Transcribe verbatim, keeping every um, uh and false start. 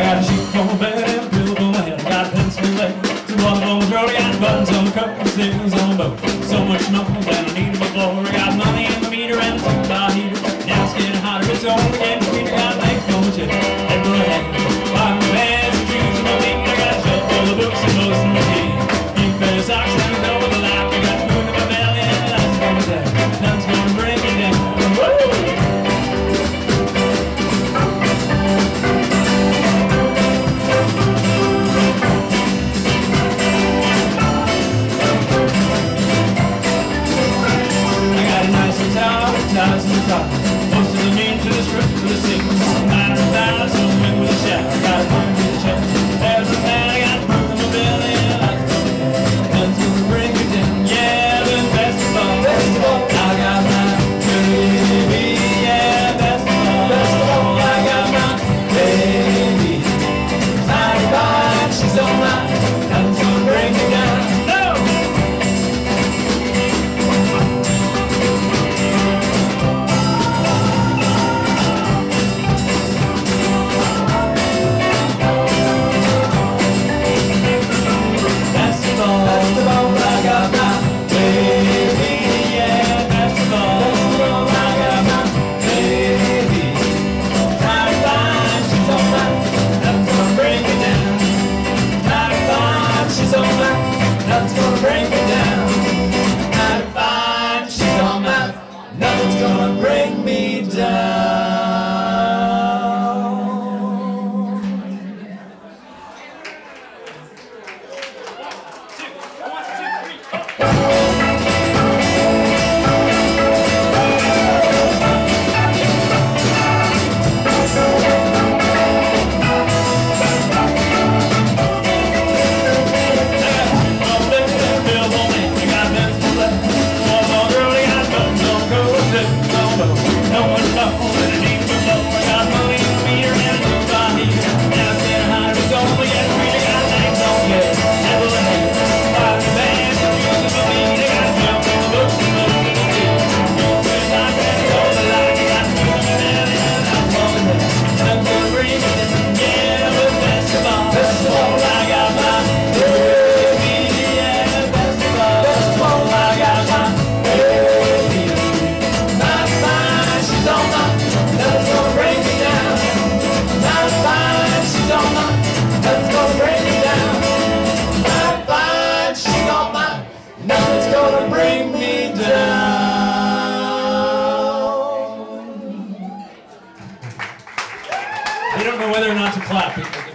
got a sheet for my bed and a pillow for my head. I got a pencil leg, two other on the road. I got buttons on the coat, sails on the boat. So much more than I needed before. I got money in the meter and a two-bar heater. Now it's getting hotter, it's only getting sweeter. Got legs for my chest, head for my head. Buy my pants and shoes and my feet. I got a shelf full of books and most of my tea. Keep better socks and a door with a lock. I got food in my belly and that's for my dad. Nothing's gonna break it down. Woo! Ties in the top, most of the mean to the script for the signals. Nine hundred thousand, some with a shower. Got a money with a check. There's a man, I got food in my belly, and I like to nothing's gonna bring me down. Yeah, but best of all, best of all, I got my baby. Yeah, best of all, best of all, I got my baby. ninety-five, she's all mine. Nothing's gonna bring me down. No! I don't know whether or not to clap.